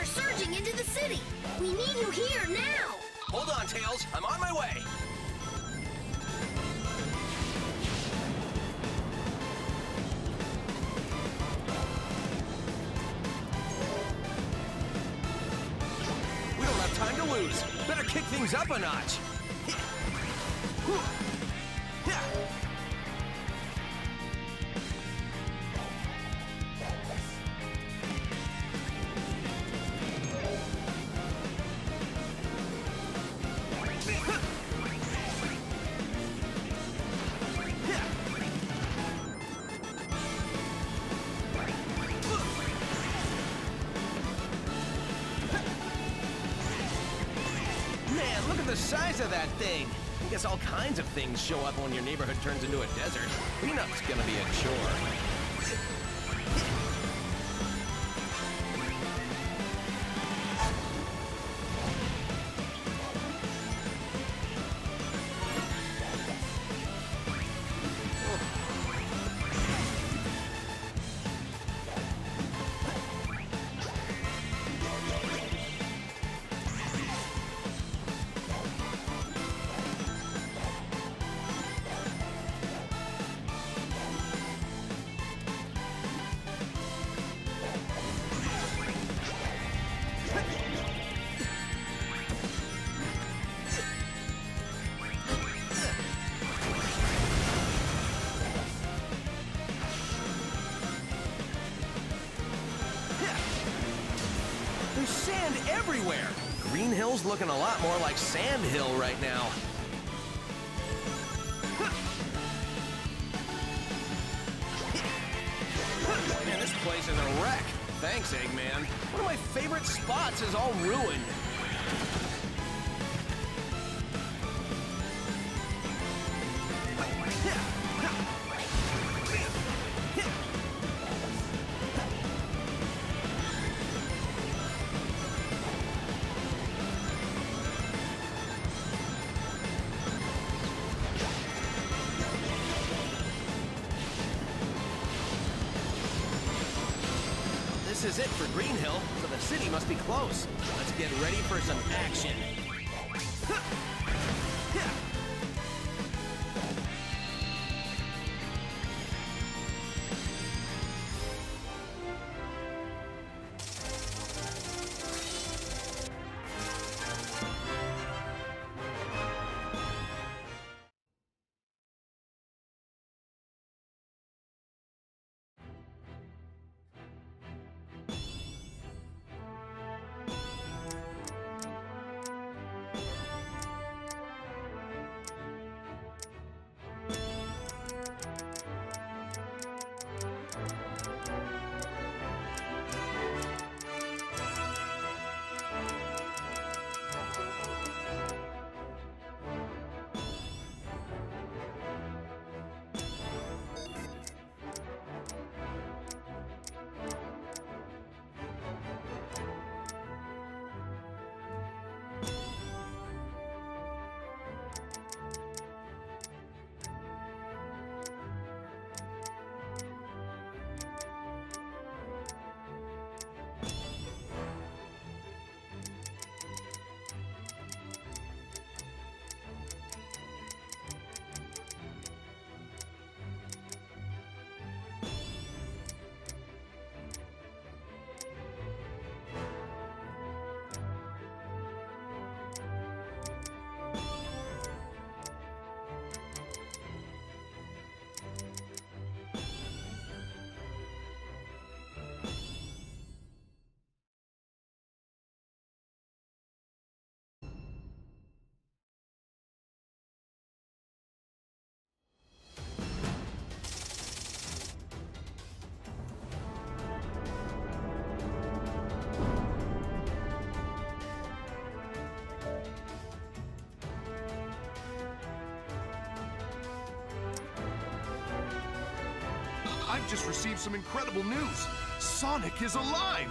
are surging into the city. We need you here now. Hold on, Tails. I'm on my way. We don't have time to lose. Better kick things up a notch. Man, look at the size of that thing. I guess all kinds of things show up when your neighborhood turns into a desert. Cleanup's gonna be a chore. There's sand everywhere. Green Hill's looking a lot more like Sand Hill right now. Man, this place is a wreck. Thanks, Eggman. One of my favorite spots is all ruined. This is it for Green Hill, so the city must be close. Let's get ready for some action. I've just received some incredible news. Sonic is alive!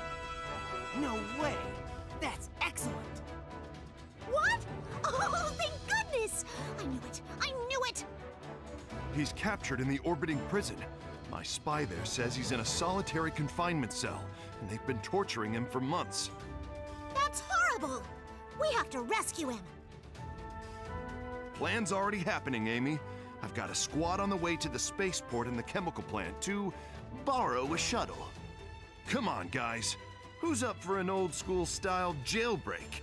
No way! That's excellent! What? Oh, thank goodness! I knew it! I knew it! He's captured in the orbiting prison. My spy there says he's in a solitary confinement cell, and they've been torturing him for months. That's horrible! We have to rescue him! Plan's already happening, Amy. I've got a squad on the way to the spaceport and the chemical plant to borrow a shuttle. Come on, guys. Who's up for an old-school style jailbreak?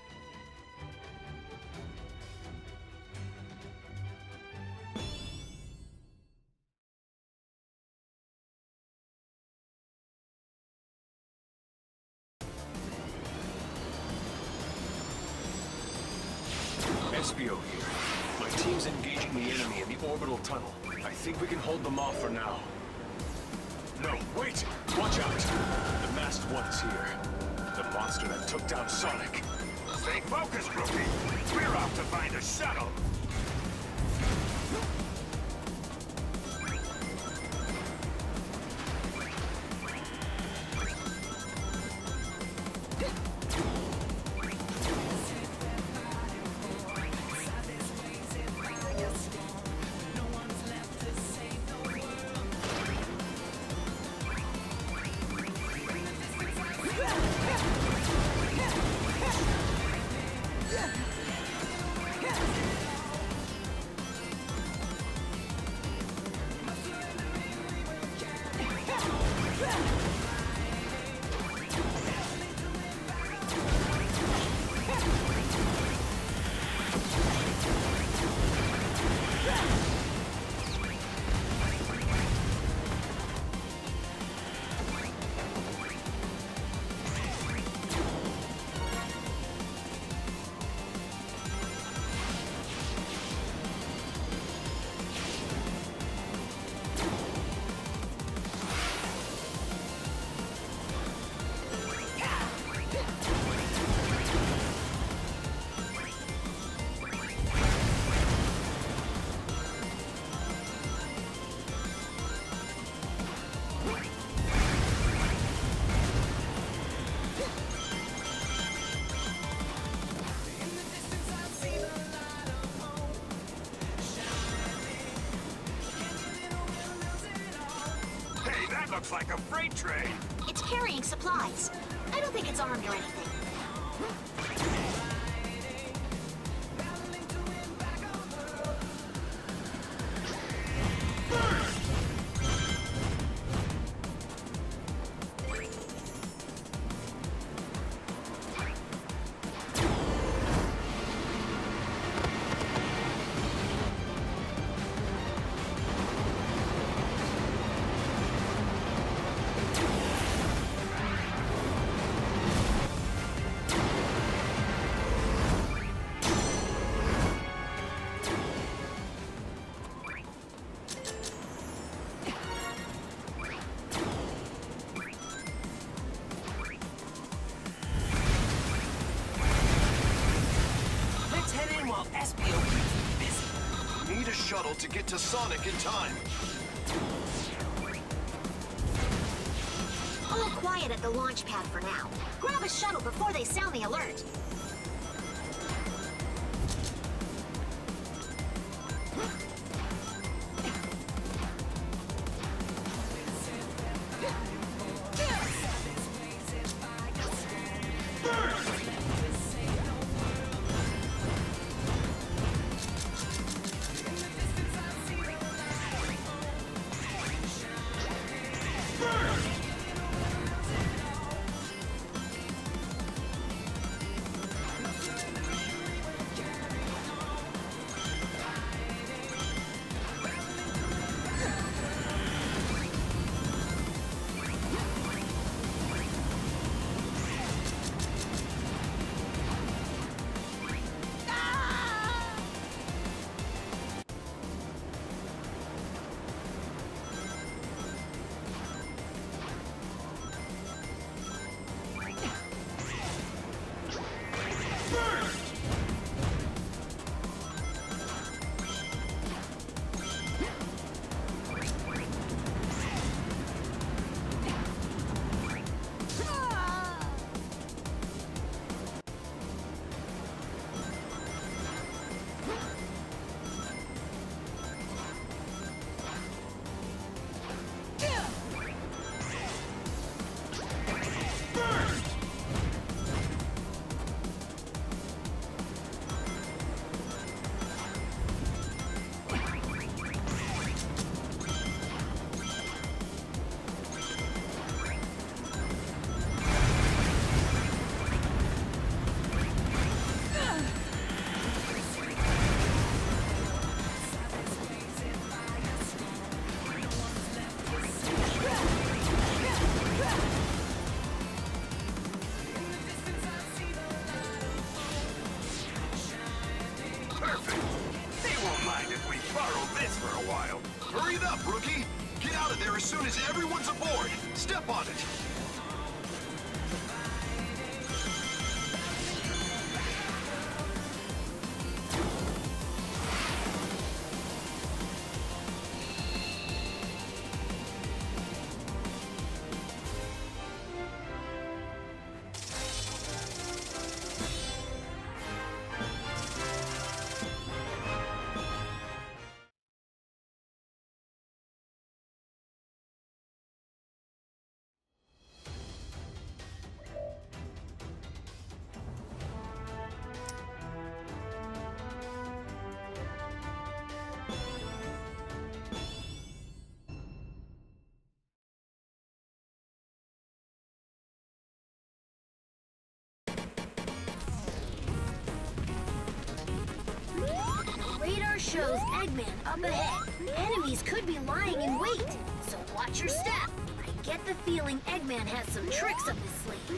SBO here. My team's engaging the enemy in the orbital tunnel. I think we can hold them off for now. No, wait! Watch out! The masked one is here. The monster that took down Sonic. Stay focused, rookie! We're off to find a shuttle! Looks like a freight train. It's carrying supplies. I don't think it's armed or anything. Need a shuttle to get to Sonic in time. All quiet at the launch pad for now. Grab a shuttle before they sound the alert. Guys, everyone's aboard! Step on it! Radar shows Eggman up ahead. Enemies could be lying in wait, so watch your step. I get the feeling Eggman has some tricks up his sleeve.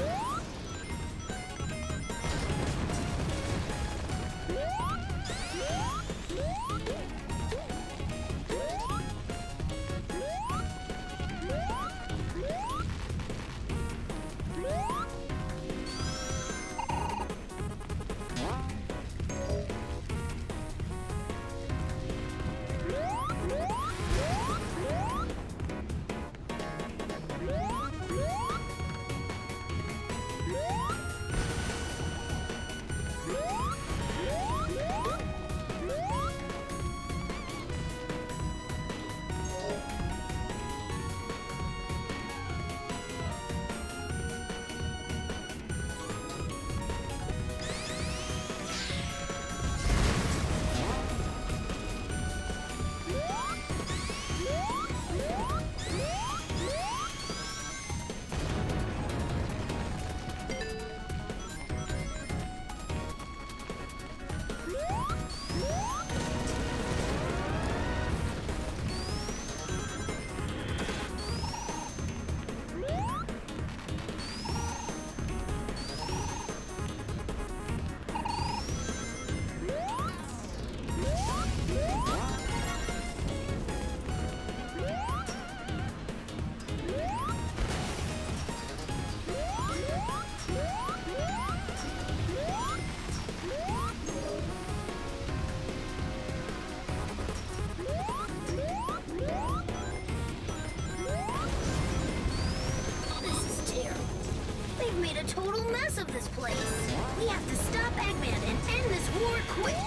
Made a total mess of this place. We have to stop Eggman and end this war quick.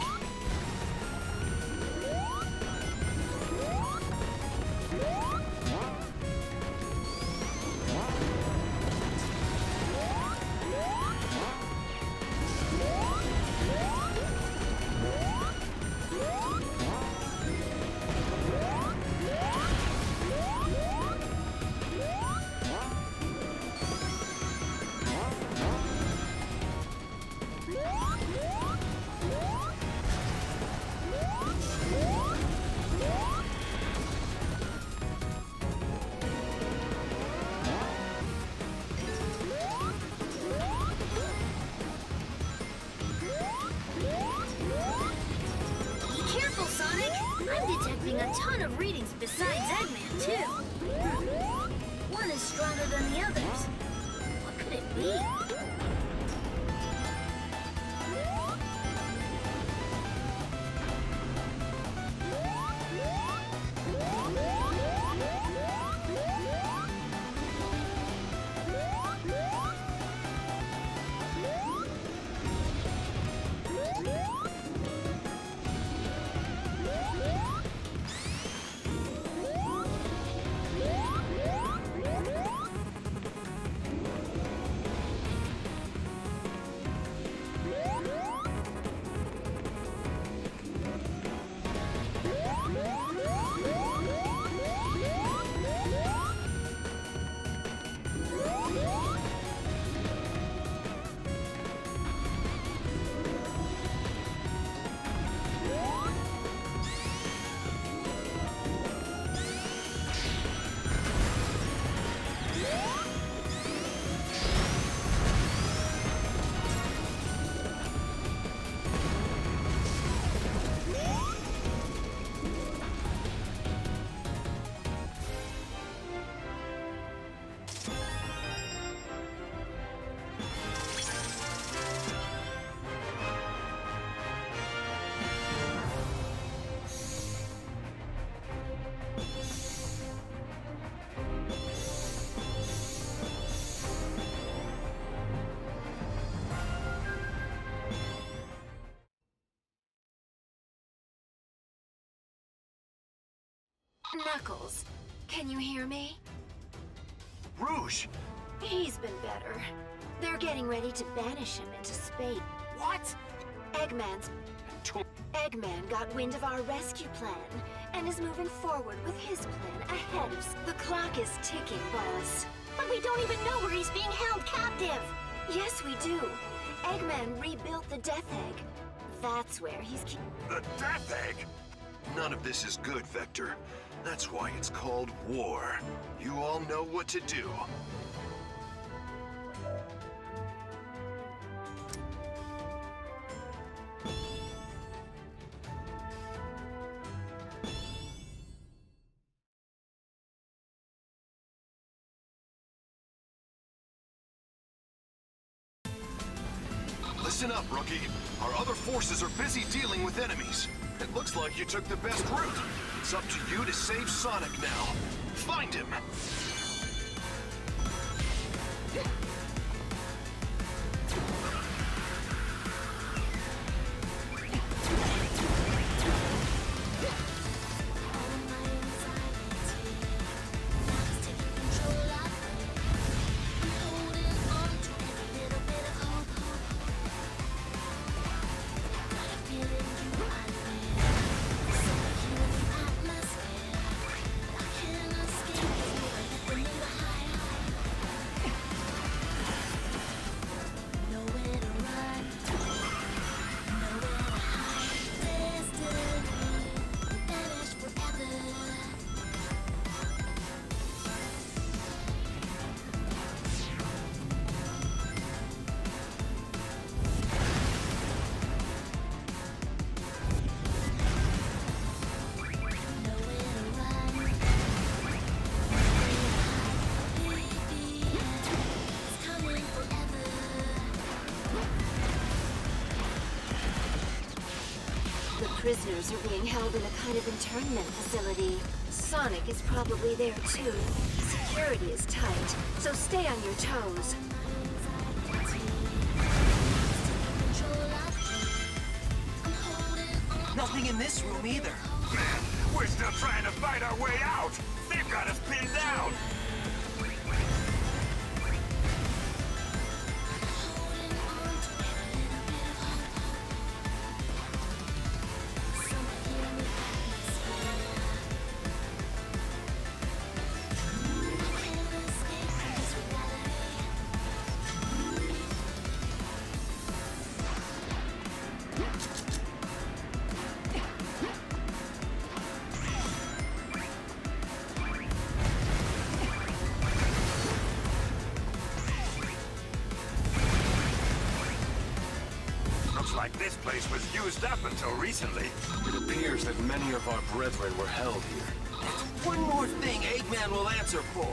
I'm detecting a ton of readings besides Eggman, too. One is stronger than the others. What could it be? Knuckles, can you hear me? Rouge! He's been better. They're getting ready to banish him into space. What? Eggman got wind of our rescue plan and is moving forward with his plan ahead of... The clock is ticking, boss. But we don't even know where he's being held captive. Yes, we do. Eggman rebuilt the Death Egg. That's where he's... The Death Egg? None of this is good, Vector. That's why it's called war. You all know what to do. Listen up, Rookie. Our other forces are busy dealing with enemies. It looks like you took the best route. It's up to you to save Sonic now. Find him! Prisoners are being held in a kind of internment facility. Sonic is probably there too. Security is tight, so stay on your toes. Nothing in this room either. Man, we're still trying to fight our way out. They've got us pinned down. Like this place was used up until recently. It appears that many of our brethren were held here. One more thing Eggman will answer for.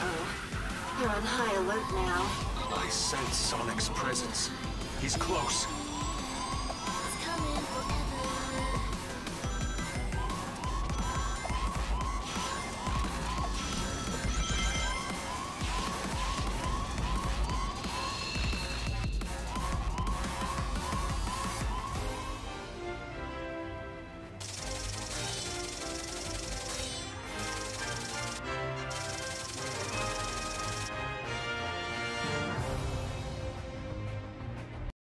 They're on high alert now. I sense Sonic's presence. He's close.